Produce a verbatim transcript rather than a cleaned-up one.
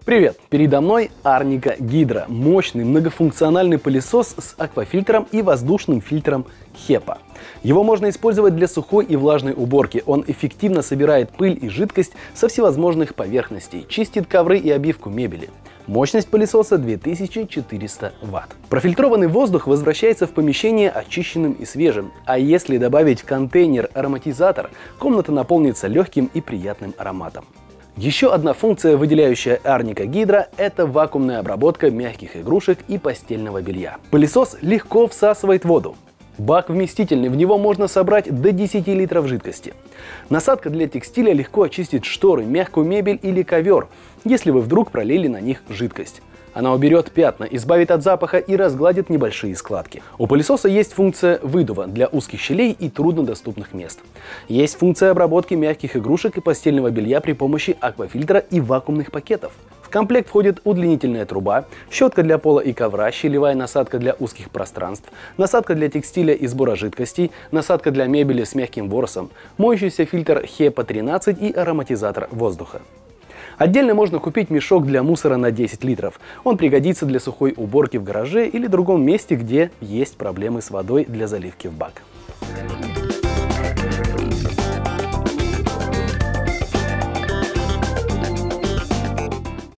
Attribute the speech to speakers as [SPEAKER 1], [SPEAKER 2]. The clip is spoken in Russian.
[SPEAKER 1] Привет! Передо мной Arnica Hydra – мощный многофункциональный пылесос с аквафильтром и воздушным фильтром хепа. Его можно использовать для сухой и влажной уборки. Он эффективно собирает пыль и жидкость со всевозможных поверхностей, чистит ковры и обивку мебели. Мощность пылесоса две тысячи четыреста ватт. Профильтрованный воздух возвращается в помещение очищенным и свежим, а если добавить в контейнер ароматизатор, комната наполнится легким и приятным ароматом. Еще одна функция, выделяющая Arnica Hydra, это вакуумная обработка мягких игрушек и постельного белья. Пылесос легко всасывает воду. Бак вместительный, в него можно собрать до десяти литров жидкости. Насадка для текстиля легко очистит шторы, мягкую мебель или ковер, если вы вдруг пролили на них жидкость. Она уберет пятна, избавит от запаха и разгладит небольшие складки. У пылесоса есть функция выдува для узких щелей и труднодоступных мест. Есть функция обработки мягких игрушек и постельного белья при помощи аквафильтра и вакуумных пакетов. В комплект входит удлинительная труба, щетка для пола и ковра, щелевая насадка для узких пространств, насадка для текстиля и сбора жидкостей, насадка для мебели с мягким ворсом, моющийся фильтр хепа тринадцать и ароматизатор воздуха. Отдельно можно купить мешок для мусора на десять литров. Он пригодится для сухой уборки в гараже или другом месте, где есть проблемы с водой для заливки в бак.